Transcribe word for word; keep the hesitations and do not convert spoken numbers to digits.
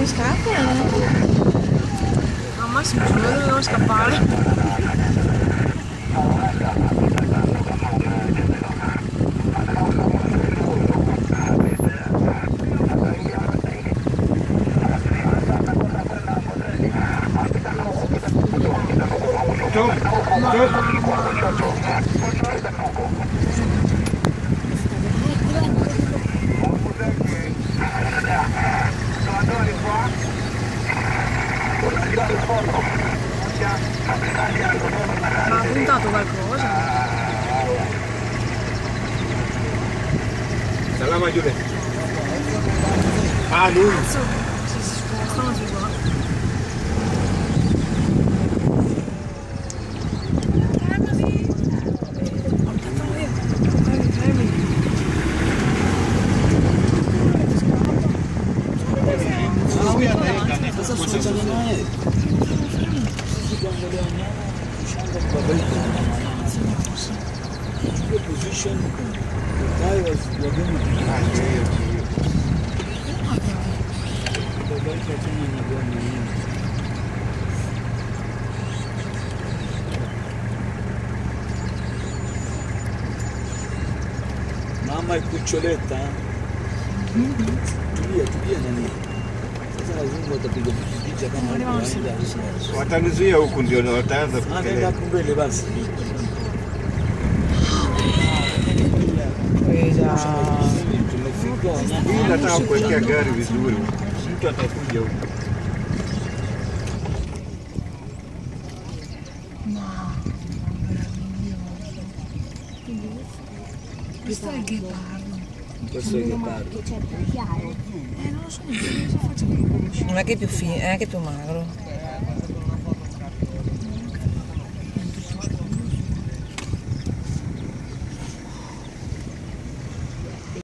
le scarpe? Al massimo se noi dobbiamo scappare. Ma ha puntato qualcosa? Salam a Giulia. Ah, lui? Cazzo, si spostano di qua. Fermati! Fermi, fermi. Cosa succede mai? The position the guy was walking mamma è cuccioletta? Tu via, tu via Nani. Cosa la lungo da più di già come arriva. Watanizia huku ndio na wataanza Ah, nenda kumbele basi. Hii nataka kuwekea gari vizuri. Mtu atakuja huku. Questo è il ghepardo. Questo è il ghepardo. Eh, non lo so, non so, faccio che conosci. Non è che è più fine, è che è più magro.